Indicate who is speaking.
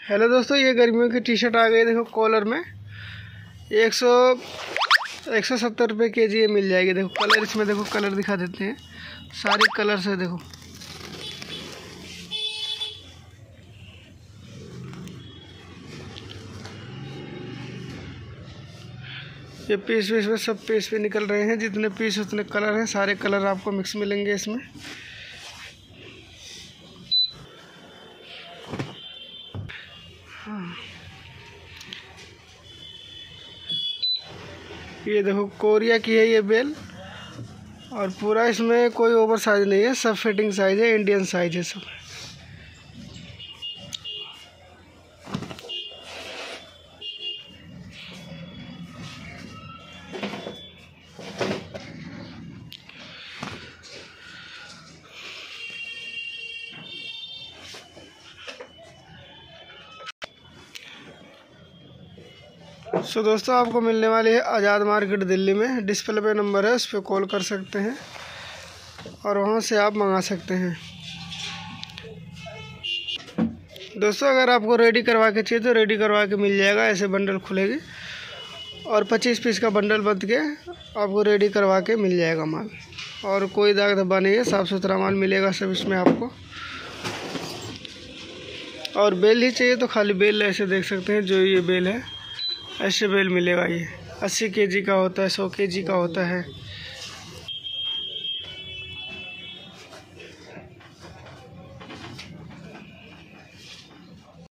Speaker 1: Hello दोस्तों, ये गर्मियों की टी शर्ट आ गई। देखो कॉलर में 170 रुपये के जी ये मिल जाएगी। देखो कलर, इसमें देखो कलर दिखा देते हैं, सारे कलर्स है। देखो ये पीस में सब पीस पे निकल रहे हैं, जितने पीस उतने कलर हैं, सारे कलर आपको मिक्स मिलेंगे इसमें। ये देखो कोरिया की है ये बेल, और पूरा इसमें कोई ओवर साइज नहीं है, सब फिटिंग साइज है, इंडियन साइज है सब। सो दोस्तों, आपको मिलने वाली है आज़ाद मार्केट दिल्ली में। डिस्प्ले पे नंबर है, उस पर कॉल कर सकते हैं और वहाँ से आप मंगा सकते हैं। दोस्तों, अगर आपको रेडी करवा के चाहिए तो रेडी करवा के मिल जाएगा। ऐसे बंडल खुलेगी और 25 पीस का बंडल बन के आपको रेडी करवा के मिल जाएगा माल। और कोई दाग धब्बा नहीं है, साफ़ सुथरा माल मिलेगा सब इसमें आपको। और बेल ही चाहिए तो खाली बेल ऐसे देख सकते हैं, जो ये बेल है ऐसे बेल मिलेगा। ये 80 केजी का होता है, 100 केजी का होता है।